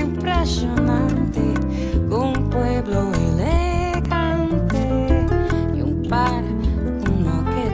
impresionante, un pueblo elegante y un par uno que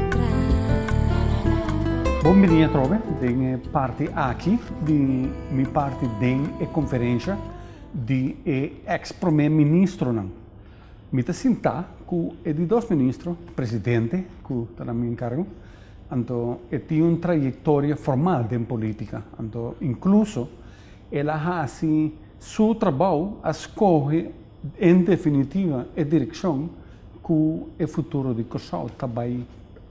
trae. Bom dia, trove, den parte aqui de mi parte den e conferência de ex-primeiro-ministro não. Mi ta sinta que é de dois ministros, presidente, que está na minha encargo, então tem uma trajetória formal de política, então incluso ela ha assim seu trabalho a escolher em definitiva a direção que o futuro de Kosovo também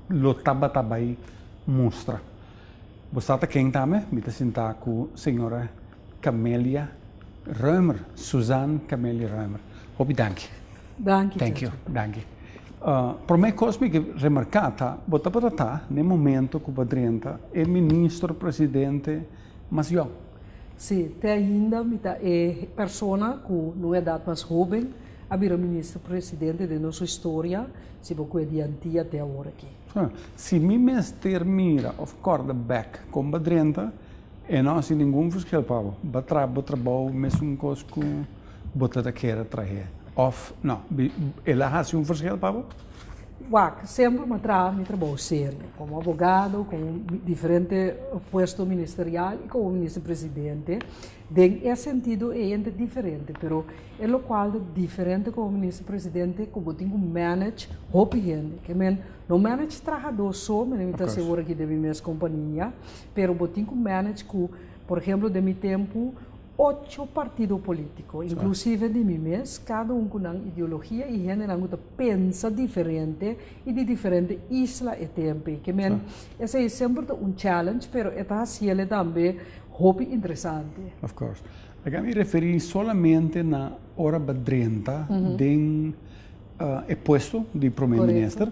mostra. Você está quem também? Me ta sinta com a senhora Camélia Reumer, Suzanne Camélia Reumer. Hope dank. Thank you. Para mim, cosme que remarcar, bota para tá, no momento que o padrinho é ministro-presidente, mas eu. Sim, até ainda é pessoa que não é data mais jovem, a vir ministro-presidente de nossa história, se você é de antiga até agora aqui. Se me termina of quarterback com o padrinho, e não há nenhum fiscal para o trabalho, mesmo coisa que bota da queira trazer. Of, não, ela ha um fiscal para o? Sempre me trabalho sério, como advogado, com diferente posto ministerial e como ministro-presidente. Em esse sentido é diferente, mas é o qual é diferente como ministro-presidente, como tenho manage roupa gente, que não manage trabalhador só, mas não está seguro que deve minha companhia, mas eu tenho manage que, por exemplo, de meu tempo 8 partidos políticos, inclusive de mim mesmo, cada um com uma ideologia e gente que pensa diferente e de diferente isla e tempo. Que esse é sempre um challenge, mas está sendo também hobby interessante. Of course. Eu me referi solamente na hora 30 do posto de primeiro-ministro.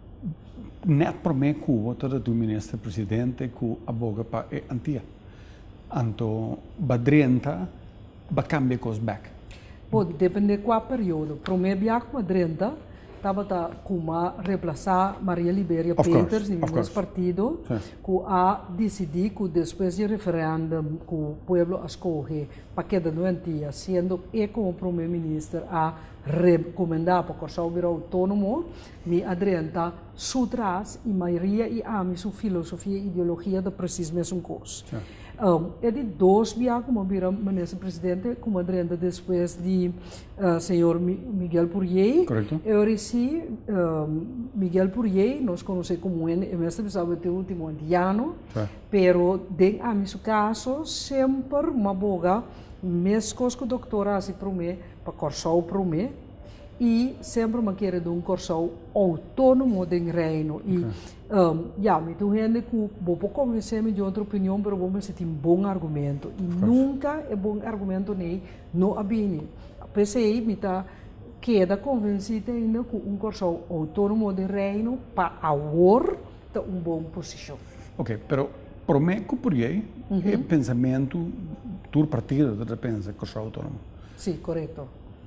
Net para mim, que o outro ministro-presidente que aboga para a antiga. Então, Badrenta vai cambiar coisas back. Pode depender de qual período. Para mim, com Badrenta, estava com a reemplaçar Maria Libéria Peters, do nosso partido, que a decidir que depois do referendo que o povo escolhe para cada doentia, sendo eu como primeiro-ministro a recomendar para que o Kosovo vire autônomo, me adrenta sutras e maioria e a minha filosofia e ideologia da precis mesma coisa. É de dois dias como vira ministro-presidente, como adrenta depois de senhor Miguel Purrier. Correto. Eu recebi Miguel Purrier, nós conhecemos como ele, é mesmo o último ano, pero em a meu caso, sempre uma boga, mesmo que o doutor assim para mim, para Kosovo para mim, e sempre me querer de um Kosovo autônomo do reino. E me tu gente que vou convencer-me de outra opinião, mas vou me sentir um bom argumento. E nunca é bom argumento nem no abini. Pensei, me tá queda convencida ainda que um Kosovo autônomo do reino para agora tá uma boa posição. Ok, pero para mim, que por aí, é pensamento do partido de pensa Kosovo autônomo. Sim, correto.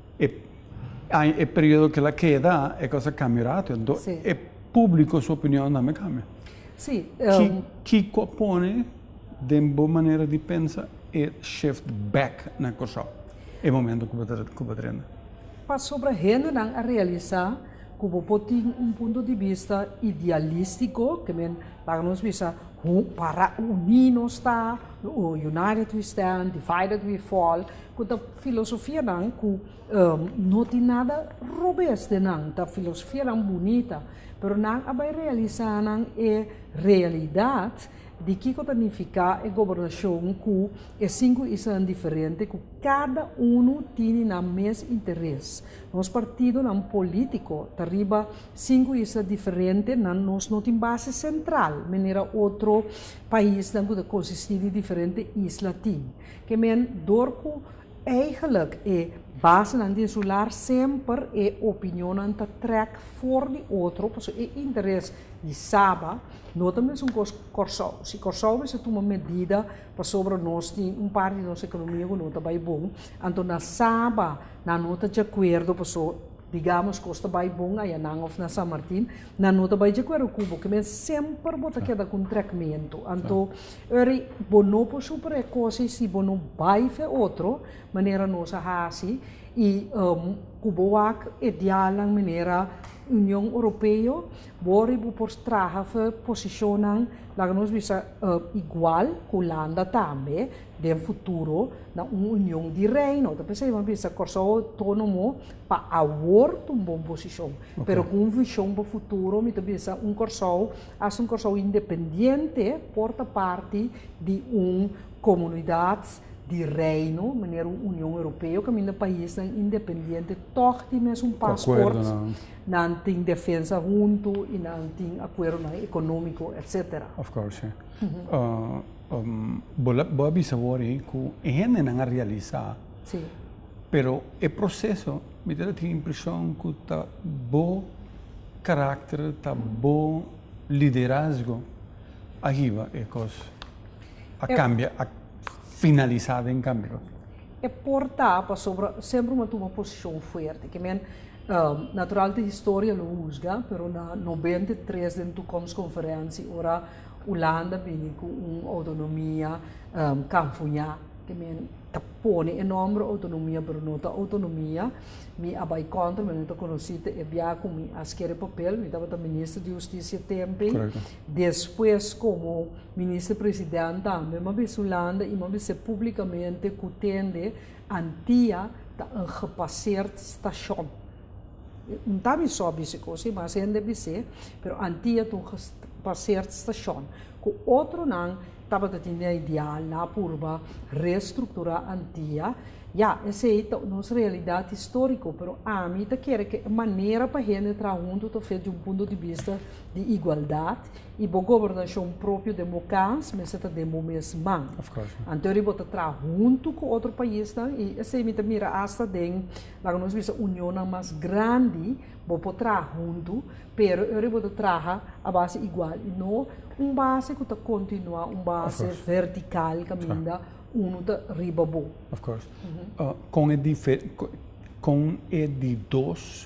É período que ela queda, é coisa cambiará, então é público sua opinião não me cambia. Sim. Que compõe de boa maneira de pensar é shift back na Kosovo. É o momento que eu treino. Para sobre a gente a realizar, como pode um ponto de vista idealístico, que para nós visa para unir-nos está, united we stand, divided we fall, com a filosofia não, que não tem nada robusto não, a filosofia não bonita, mas não vai realizar não é realidade de que significa a governação que é cinco islas diferentes, que cada um tem o mesmo interesse. Nosso partido não político, arriba cinco islas diferentes, nós não temos base central, maneira outro país que consiste de diferentes islas tem. Que dorco eigenlijk é base não de insular sempre é opinião não tá trek for de outro, porque é interesse de Saba, não também são Kosovo. Se Kosovo se toma medida para sobre nós tem parte da nossa economia que não está bem bom, então na Saba na nota de acordo para digamos, Costa Bay Bom, aí não of na San Martín, na nota Bay de Cuero Cubo, que men sempre bota queda com tratamento. Então, eri bonopo super coisa se bono vai fe outro, maneira nossa hasi e Cuboak ideal lang maneira União Europeia, bori por traga fe posicionam lá nós bisa igual com Holanda também, de futuro na União de Reino, então pensei uma bisa corso autônomo para award uma boa posição, pero com visão para futuro, me bisa corso independente porta parte de comunidade de reino, maneira União Europeia, que é país independente, toch tem mesmo passaporte, não tem defesa junto e não tem acordo econômico, etc. Of course, yeah. Boa bisavor que é não realizar. Sim. Pero o processo me dá a impressão que tá bom caráter, tá bom liderazgo, arriba é coisa a cambia, a finalizada em cambio. É portar para sempre uma posição forte, que natural de história lo usga, pero na 93 dentro da conferência, ora Holanda vem com uma autonomia camfunha, que tapone enorme autonomia, pero não autonomia, me abai contra, me não conhecido, e via como asquere papel, me estava ministro de Justiça também, depois como ministro-presidente também, mas Holanda e mas publicamente cutende antia da gepasseerd station. Não está só essa coisa, mas ainda deve pero antia do gepasseerd station. Com outro não estava tendo a ideal na purba reestruturar antia. Essa é a nossa realidade histórica, mas a mim quer que a maneira para a gente entrar junto está feita de ponto de vista de igualdade e a governação própria democrática, mas está demo mesmo. Então, ele bota entrar junto com outro país, e essa é a mira hasta dentro, lá nós vemos a união mais grande, bota entrar junto, pero ele bota entrar a base igual, e não base que continua, base vertical, caminha riba bom. Of course. Com de dois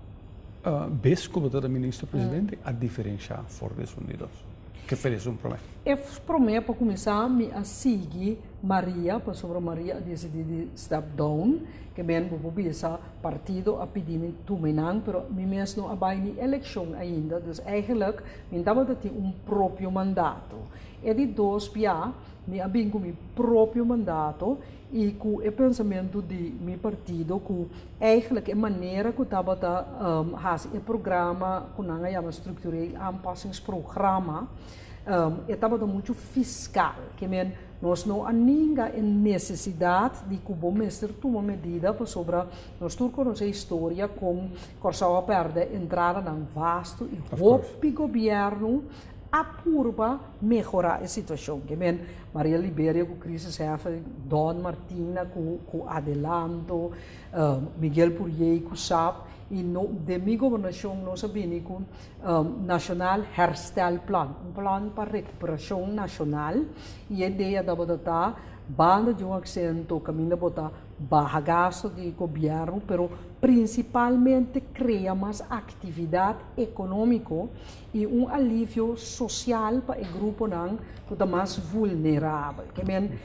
vezes como da ministro-presidente, a diferença fora dos Unidos. Que fez promessa? Eu prometi para começar a seguir Maria, para sobre Maria decidir step down, que bem vou bisa partido a pedir tumenang, pero me mesmo não abai ni eleição ainda, dus eigenlijk me estava ter próprio mandato. E de dois pia me abin com meu próprio mandato e com o pensamento de meu partido, com eigenlijk a maneira que estava fazer o programa, com a chama estruturei aanpassingsprogramma, estava muito fiscal, que nós não há ninguém necessidade de que o bom mestre tome medida sobre nós turcos a história com corção perder entrada num vasto e roupa governo a purba melhorar a situação. Que Maria Libéria com crise chefe, Don Martina com Adelanto, Miguel Purier com SAP e de minha governação nós sabemos com Nacional Herstel Plan, plano para recuperação nacional e a ideia da botar banda de accento, caminho da botar baixo gasto de governo, pero principalmente cria mais atividade econômica e alívio social para o grupo que está mais vulnerável. Que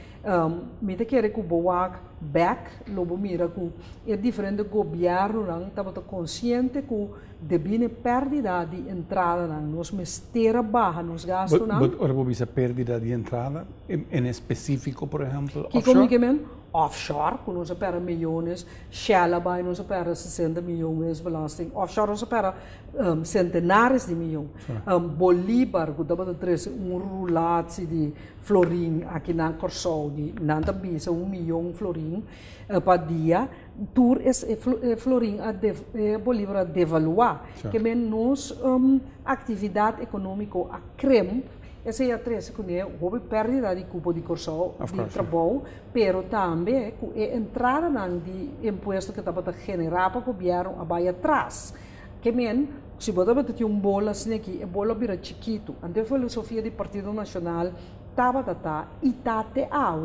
me quer que o boak back, lobo mira que é diferente do governo estava consciente que devia perda de entrada nós mestera baixa nos gastos Ora você perda de entrada em específico, por exemplo, offshore, que nós opera milhões, Shell vai nós opera 60 milhões belasting, offshore nós opera centenares de milhões. Bolívar, que dava de rulate de florim aqui na Corsol, de nanta bisa 1 milhão florim para dia, tur florim a Bolívar a devaluar, que menos atividade econômica a creme. Essa é a três que houve perda de cupo de Corsol, de trabalho, pero também a entrada de imposto que estava a generar para o governo a vai atrás. Que se você ter bola assim aqui, a bola vira chiquito. Ante a filosofia do Partido Nacional estava e está até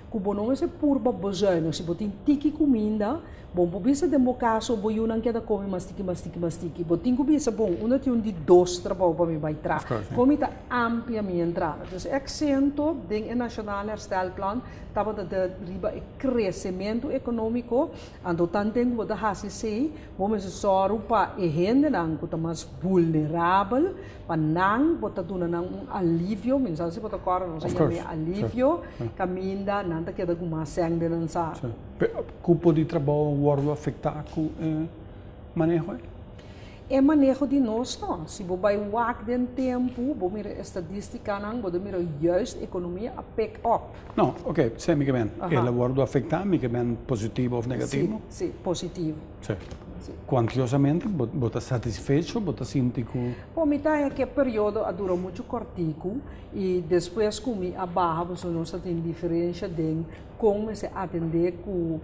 que não é purba bezuinig, se botin tiki comida, bom, bisa democracia, bom, eu não quero comer mastiki, botin que bisa bom, tem de dois trabalho para me vai tra, como está ampliamente entrada, então, accento dentro do Nacional Herstelplan, estava de riba e crescimento econômico, ando tanto que botar hasi sei, bom, mas só rupa e gente não que está mais vulnerável, para não botar tu não alívio, mensagem se botar agora não sei alívio, caminha, não tá queda com mais sangue de lançar. Cupo de trabalho wordo afetar com manejo? É manejo de nós, não. Se você vai wak den tempo, você mira estatística, você mira juist economia a pick up. Não, ok, sei me que bem. Ele wordo afetar, me que bem positivo ou negativo? Sim, positivo. Sim. Quantiosamente, você satisfeito, você sente que... Bom, me tá que período dura muito cortico e depois como a barra, você não tem diferença de como se atender com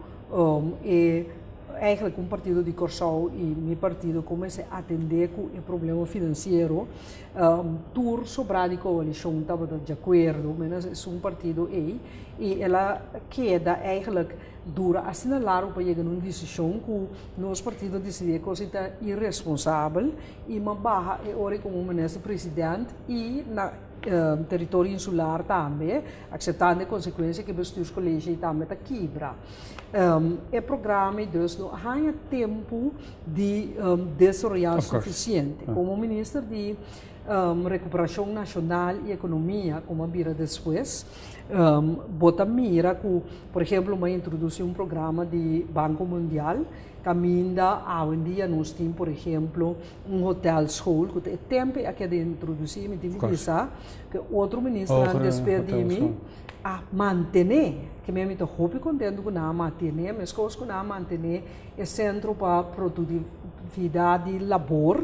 eigenlijk partido de Corsau e meu partido começa a atender com o problema financeiro. Tur sobrar de coalição estava de acordo, mas é partido e ela queda eigenlijk dura assinalar para chegar numa decisão que nosso partido decidiu que é irresponsável e uma barra é hora como ministro-presidente e na território insular também, acceitando a consequência que o bestuurscollege também está quebra. O programa dus não há tempo de desarrollar suficiente. Como ministro de recuperação nacional e economia, como a vira depois, bota mira que, por exemplo, vai introduzir programa de Banco Mundial, caminha hoje em dia nós temos, por exemplo, hotel school, que é tempo que de introduzir, me tive que outro ministro antes pediu a manter, que me estou muito contente com a manter, mas coisas com a manter é centro para produtividade de labor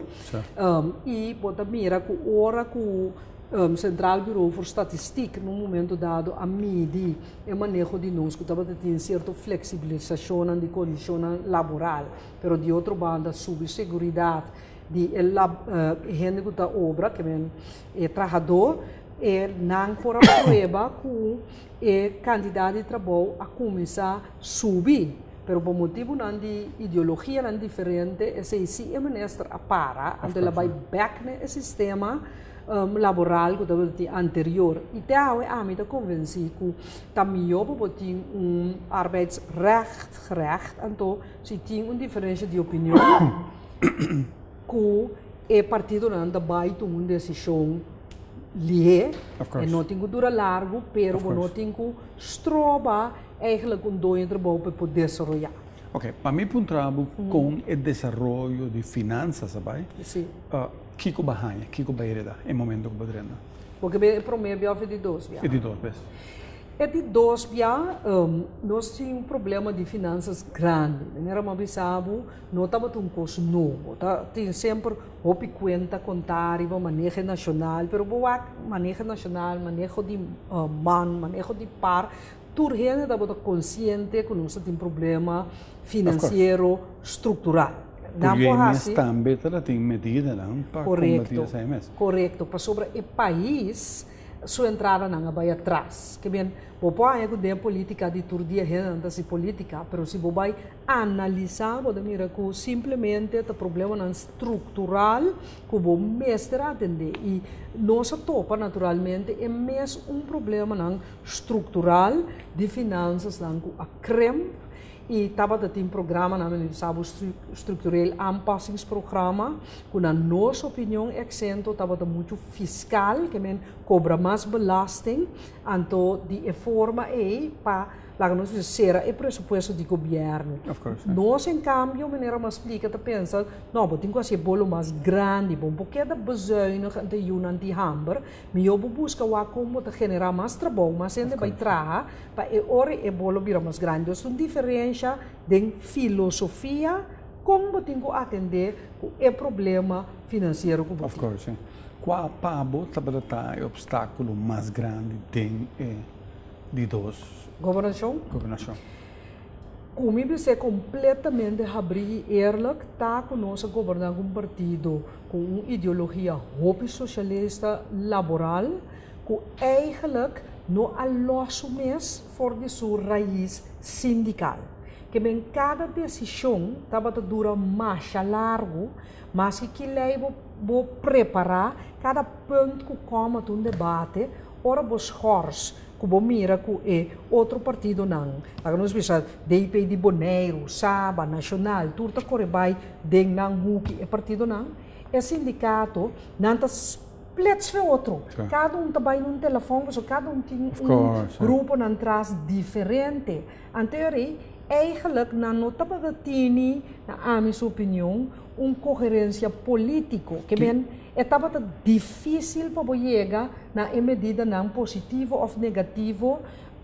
e bota mira que hora que Central Bureau for Statistic, num momento dado, a medir o manejo de nós, que estava tendo certa flexibilização de condições laboral, mas de outra banda, sobre segurança de gente que está obra, que é trabalhador, não por a prova que a quantidade de trabalho a começar a subir. Pero por motivo não de ideologia não diferente, se é ministro a para, onde ela vai back no sistema laboral que estava anterior. E daarbij aan me convenci que também para ter arbeidsrecht, então se tem uma diferença de opinião, que o partido não vai tomar uma decisão lié, e não tem que durar largo, pero não tem que estroba eigenlijk um dois trabalho para poder desenvolver. Ok, para mim um trabalho com o desenvolvimento de finanças, sabe? Sim. Kiko Bahia, Kiko Baireda, em momento que podemos. Porque o primeiro é de dois. É de dois, vezes. É de dois, nós tínhamos um problema de finanças grande. Não era uma bisabo, não estava um curso novo. Tem sempre uma conta contábil, manejo nacional, mas o manejo nacional, manejo de manejo de par, tudo gente estava consciente que nós temos um problema financeiro estrutural. Porque também tem medida para combater essa MS. Correto, para sobre o país, sua entrada não vai atrás. Que bem, o pai é política de todo dia gente política, mas se você vai analisar, você mira que simplesmente o problema não estrutural que o mestre atende e nossa topa naturalmente é mesmo um problema não estrutural de finanças não a creme. E estava tem programa na sabe estrutural aanpassingsprogramma, que na nossa opinião accento estava muito fiscal, que men cobra mais belasting, então de forma para lá nós dizer o pressuposto do governo. Nós em cambio maneira mais explica te pensa, não, mas tem que ser bolo mais grande, bom, porque da bezuinig de Yunan de Hamber, me eu busca o como te generar mais trabalho, mas ainda vai trazer para hora é bolo vira mais grande. Então diferença de filosofia como tem que atender o problema financeiro que Of course, sim. Qual pabo está o obstáculo mais grande de dois? Governação? Como você completamente abrir e eerlijk, está conosco governar um partido com uma ideologia hobby socialista laboral, que eigenlijk no aloso mes for de sua raiz sindical. Que em cada decisão estava dura mais largo, mas que leva vou preparar cada ponto que como um debate, ora vos hors que vou mira que é outro partido não. Agora nós pensamos, DP de Boneiro, Saba, Nacional, tudo corre vai de não que é partido não. É sindicato, não está splits para outro. Sim. Cada um trabalha num telefone, cada um tem grupo não traz diferente. Anterior, eigenlijk não estava tendo, na minha opinião, uma coerência política, que bem, estava difícil para chegar na medida não positivo ou negativo,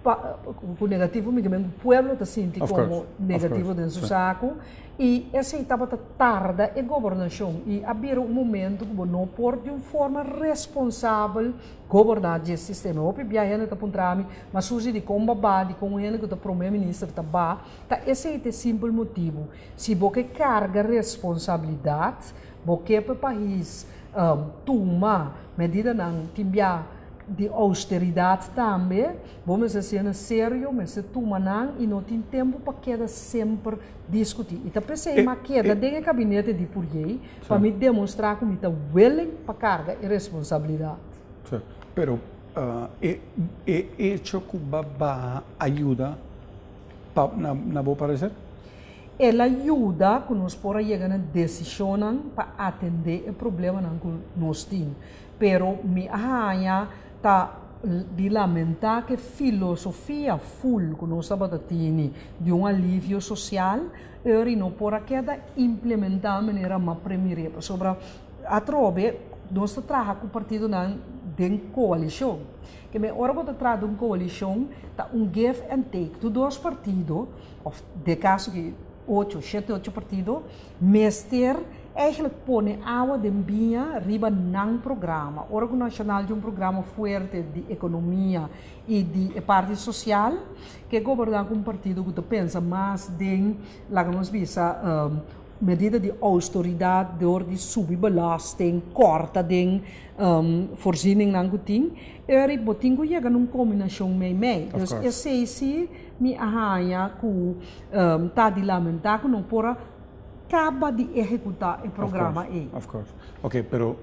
o negativo me o povo está sentindo como negativo dentro do saco, e essa estava tarda a governação, e havia um momento que não pode de uma forma responsável governar esse sistema. Eu pedi a gente está pontrami, mas surge de como babá, com ele que o primeiro-ministro está ba, esse é o simples motivo. Se você carga responsabilidade, você para o país toma medida não timbia de austeridade também, vamos ser sério, mas se toma não e não tem tempo para queda sempre discutir. E também se uma queda dentro do gabinete de Purjei para me demonstrar como está willing para carga e responsabilidade. Sim. Pero hecho que baba ajuda na boa parecer? Ela ajuda que nós por chegar na decisão para atender o problema que nós temos. Pero me arranha tá de lamentar que filosofia full que nós estamos tendo de um alívio social, ele não por queda implementar de maneira mais primeira. Sobre a trobe, nós trabalhamos com o partido de coalição. Que me hora que trata de uma coalição, tá give and take. Tu dois partidos, ou de caso que 7, 8 partidos, mester eigenlijk põe água de binha riba nang programa. O órgão nacional de um programa forte de economia e de parte social, que governa com um partido que pensa mais em, lá nós visa, medida de austeridade, door de subbelasting, korta ding, voorziening ng guting, botingo chega numa combinação meio. Dus esse me arranha que tá de lamentar que não pora acaba de executar o programa aí. Of course. Ok, pero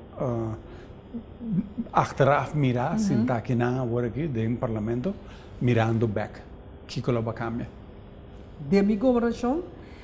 achteraf mirar, sentar aqui na hora aqui, dentro do parlamento, mirando back, que vai cambiar? De minha governação,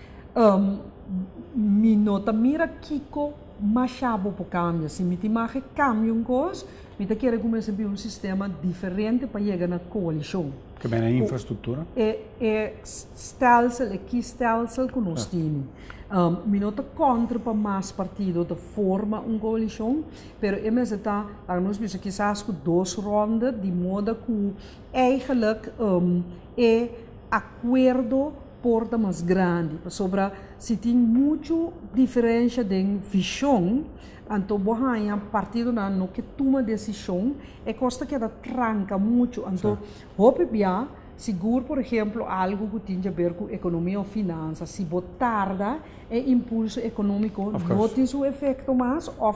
me nota mira Kiko machado por cambio. Se me timaje cambio um coisa, me te quer começar a um sistema diferente para chegar na coalição. Que bem a infraestrutura? Stelsel, que stelsel que nós temos. Me nota contra para mais partidos de forma uma coalição, pero é mesmo tá, nós vimos quizás com 2 rondas de modo que eigenlijk é acordo porta mais grande, sobre se tem muita diferença de visão, então bohanha partido no que toma decisão é costa que tranca muito, então hope bia seguro, por exemplo, algo que tem a ver com economia ou finanças, se tarda é impulso econômico, não tem seu efeito mais, ou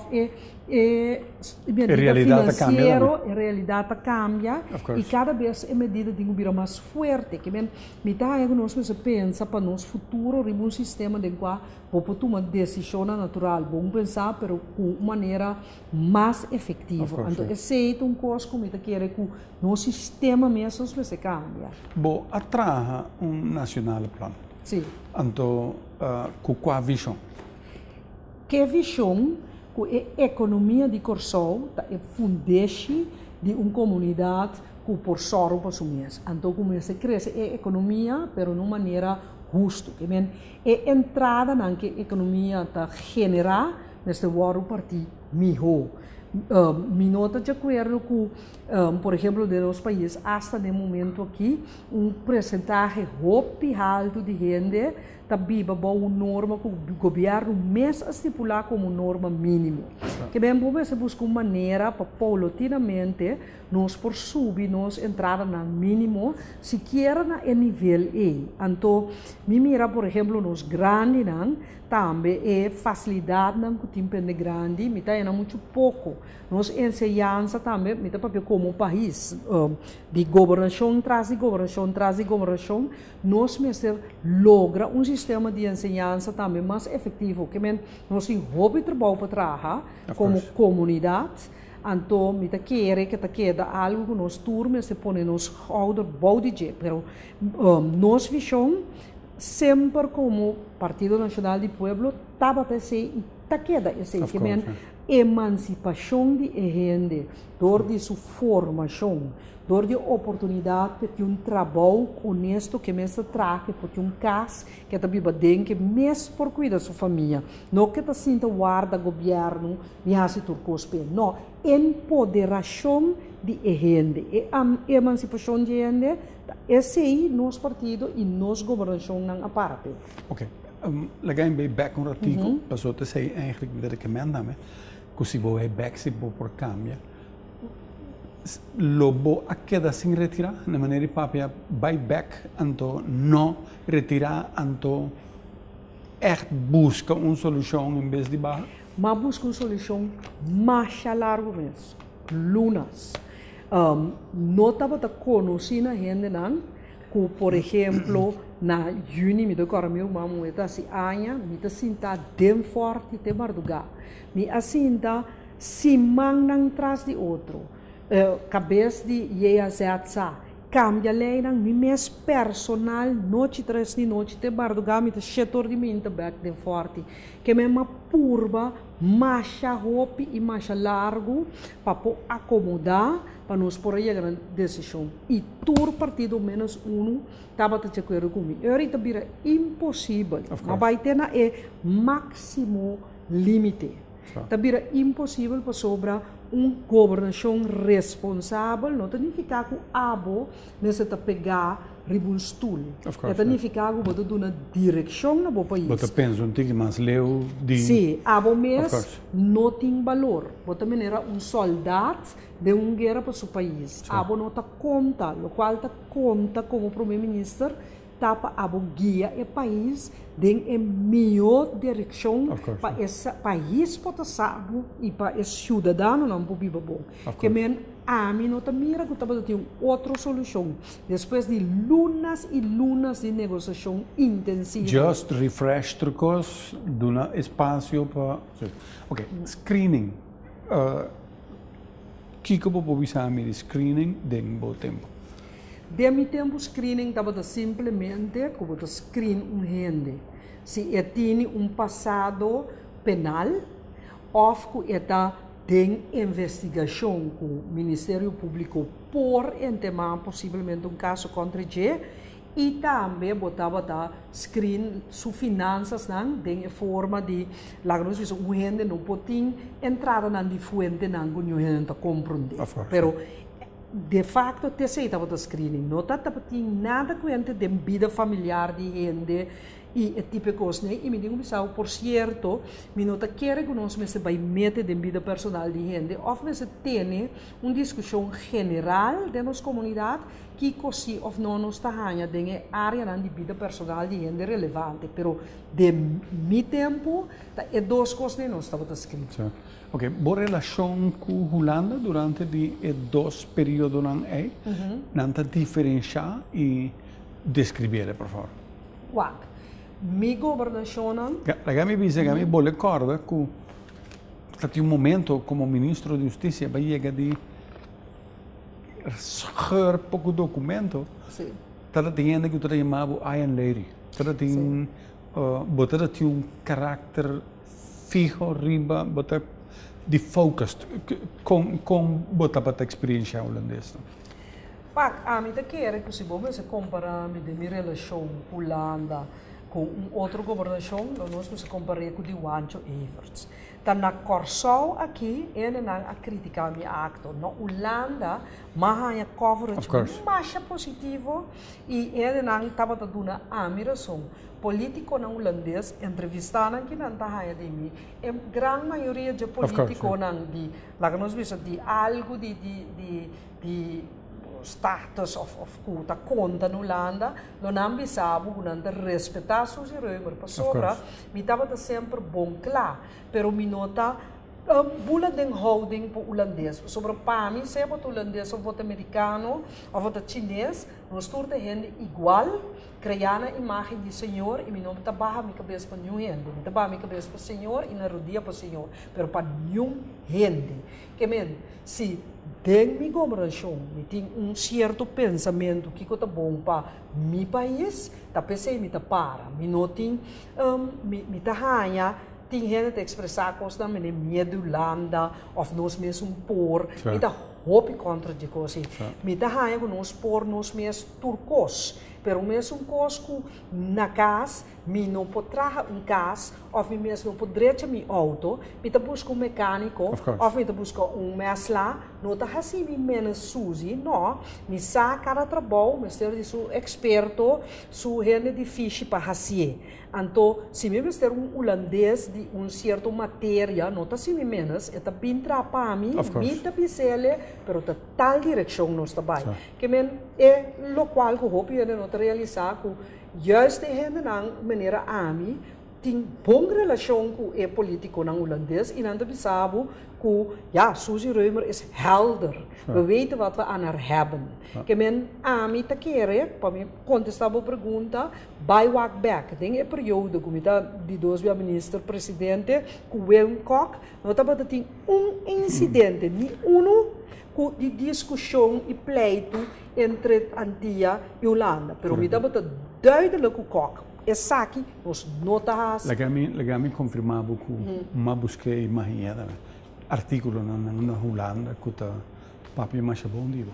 financeiro, a realidade cambia, e cada vez a medida tem que vir mais forte, que me está aí que nós pensa para nosso futuro, um sistema de qual vamos tomar decisão natural, vamos pensar, mas com maneira mais efetiva. Então, esse é um coisa que me quer que no sistema mesmo se cambia. Bom, atrás nacional plano. Sim. Então, qual a visão? Que visão que a economia de Corsol é fundeixe de uma comunidade que por sorro para assumir. Então, começa a crescer a economia, mas de uma maneira justa. A entrada na economia está generar, neste o partido melhor. Me nota de acordo com, por exemplo, de nos países, hasta no momento aqui, percentagem alto de gente está viva uma norma que o governo mesmo estipular como norma mínima. Que bem, vamos buscar uma maneira para paulatinamente nós por subir, nós entrar no mínimo, sequer na nível E. Então, me mira, por exemplo, nos grandes, também é facilidade que tem grande, me está muito pouco. Nós enseñança também, me papel como país, de governação traz de governação, traz de governação, nós mesmo logra sistema de enseñança também mais efetivo, que nós temos hobby trabalho para trabalhar como comunidade. Então, me quer que queda algo que nós turmas se põe nos ouder boudige, pero nos visão sempre como Partido Nacional do Pueblo estava a ser e queda esse que emancipação de gente, door de sua formação, door de oportunidade para ter trabalho honesto que mesmo traga, para ter casa que está bem que mesmo por cuidar da sua família, não que está sinta guarda governo, me hace turcos não, empoderação de gente, emancipação de gente, esse aí nos partido e nos governação não aparte. Oké, lekker een beetje back on artikel, pas zo te zeggen eigenlijk dat ik hem naam, così voi back si può por cambia. Lobo a queda sin retirar, na maneira papia by back, anto no retirar, anto echt busca solução em vez de barra. Mas busca solução mais a largo mês, lunas. Não estava conhecendo a gente não, que por exemplo na junho me decora meu mamu eta si anya me ta sinta dem forte te barduga me asinta si mang nang tras de outro cabeça de yeia zetsa cambia lei nang mi mes personal noite tras ni noite te barduga me ta setor de minta back dem forte que me uma purba macha roupa e macha largo para acomodar para nós por aí a grande decisão e todo partido menos estava a acordo comigo. Eu era vira impossível, mas vai ter máximo limite. Vira impossível para sobrar governação responsável, não significa que o abo necessita pegar ribun stoel. Dat significa que você dá uma direção no país. Você pensa um tigre mais leu de... Sim, abo mês não tem valor. Você também era soldado de guerra para o seu país. Abo não está conta, o qual está conta como primeiro-ministro tapa abo guia o país em melhor direção para esse país pode saber e para esse cidadão não pode viver bom. Que a mim não mira que estava tendo outra solução depois de lunas e lunas de negociação intensiva. Just refresh trucos, dar espaço para... Ok, screening. Que eu vou avisar de screening de bom tempo? De meu tempo, screening estava simplesmente como screen gente. Se ele tem passado penal, ou que está em investigação com o Ministério Público por entemar possivelmente caso contra ele, e também botava screen suas finanças de forma de lá que nós vimos o gente não pode entrar na fonte não que o gente compreende. Pero de facto te aceitava o screening, não está nada com de vida familiar de gente e tipo de coisa, e me digo por certo, me não quer que nós vai meter de vida personal de gente, ou se tem uma discussão general de nossa comunidade que cosi of não nos está ganhando de área de vida personal de gente relevante, pero de meu tempo é duas coisas que nós estava escrito. Ok, boa relação com a Holanda durante os dois períodos não diferenciar e descrever, por favor. Uau, minha governação não... Ragazzi, mi dice che mi vuole ricorda che è stato un momento come ministro di giustizia per chegar di scheur pouco documento. Sim. Tata tinha que tu chamava Iron Lady. Tata tinha botar um caráter fijo riba, botar de focus com botar para a experiência holandesa. Pak, a mim quer que se você comparar de minha relação com a Holanda com outra governação, nós vamos comparar com o de Juancho Everts. Tá na Corsol aqui, ele não a criticar meu acto. Na Holanda, mais a coverage mais positivo e ele não estava dando a admiração. Político na holandês entrevistando que não está aí de mim. A grande maioria de político não de, lá que nós vemos de algo de status of kuta conta na Holanda, não bisabo, não respeitar suas regras, para sobra, me estava sempre bom claro, pero me nota Bula den houding po holandês. Sobre para mim, se é o holandês ou o americano ou o chinês, nós todos gente igual, criar a imagem do Senhor e não está barra minha cabeça para nenhum gente, não está barra minha cabeça para o Senhor e na rodia para o Senhor, mas para nenhum gente. Que men, se dentro minha governação, me tem certo pensamento que está bom para meu país, tá pensei me tá para, me não tem, me tá ranha. Tem gente que expressar coisas da minha medo Holanda of nós mesmos por me tá hope contra de coisas me tá raia com nós por nós mesmos turcos pero mesmo coisas na casa me não pode trazer casa of me mesmo não pode direito meu auto me tá buscar mecânico of me tá buscar mesla não tá assim me menos suzy não me sa cada trabalho me ser de su experto su gente difícil para fazer. Então, se me ter holandês de certa matéria, não está assim menos, é bem trapami, bem tapicele, pero tá tal direção nós trabalha. Que men é lo qual que hope ele não realizar que juist de gente na maneira ami tem boa relação com o político na holandês e não sabe que ja, Suzy Reumer is helder. We weten wat we aan haar hebben. Que men ami te keren, para me contestar a pergunta, by walk back. Tem a período que de dois ministro-presidente, que Wim Kok, nós tem incidente, nem de discussão e pleito entre Antilha e Holanda. Pero me estava duidelijk o Kok. Essa aqui, nós notamos. Legami confirmava que uma busquei imaginada artículo na Holanda que tá papi mais bom digo.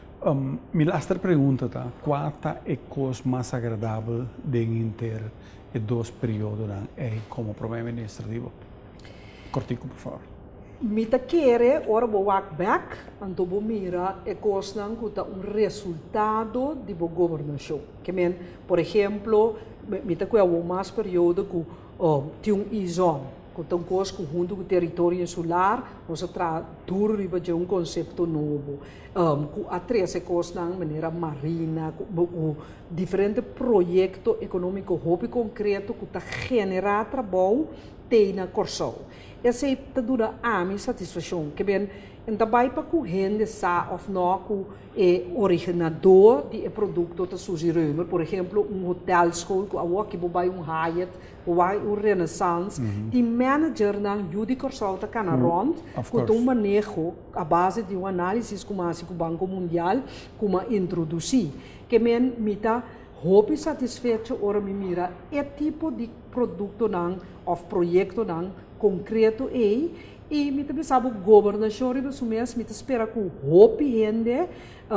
Minha lasta pergunta tá, qual é a coisa mais agradável de inter e dois períodos como primeiro-ministro digo? Cortico, por favor. Mita querer ora bo walk back, então bo mira é coisa que tá resultado de bo governação. Que men, por exemplo, mita que é o mais período que tem izon, que tem coisa que junto com o território insular, nós traduz de conceito novo. Que atrás é coisa na maneira marina, com diferentes projetos econômicos hobby concreto que tá generar trabalho tem na Corsol. Essa é a minha satisfação, que bem, então vai para que a gente sabe ou não que é originador de produto da Suzy Reumer, por exemplo, hotelschool, que vai Hyatt, vai Renaissance, de manager na Judy Corsol da Cana Rond, que tem manejo a base de análise como o Banco Mundial, como introduzir, que bem, me está hope satisfeito ora me mira é tipo de produto não ou projeto não concreto e me também sabe o governação do mês me espera que hope gente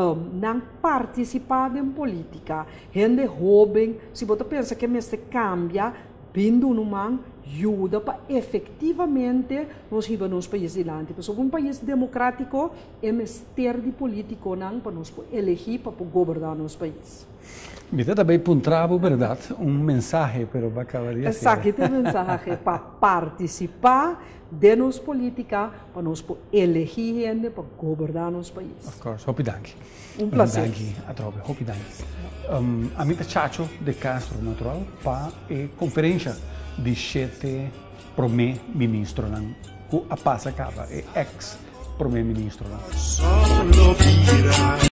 não participar em política gente jovem se você pensa que me cambia vindo numa ajuda para efetivamente nós ir nos países adiante. Porque um país democrático é mestre de político não para nós eleger para governar nosso país. Me também pontrava, verdade, mensagem para a cavalharia. Exato, um mensagem para participar de nossa política, para nós eleger gente para governar nosso país. Of course, hope dank. Prazer. Dank a tropa, hope dank. A mim Chacho de Castro natural para a conferência de 7 primeiro-ministro que a passa acaba, é ex-primeiro-ministro.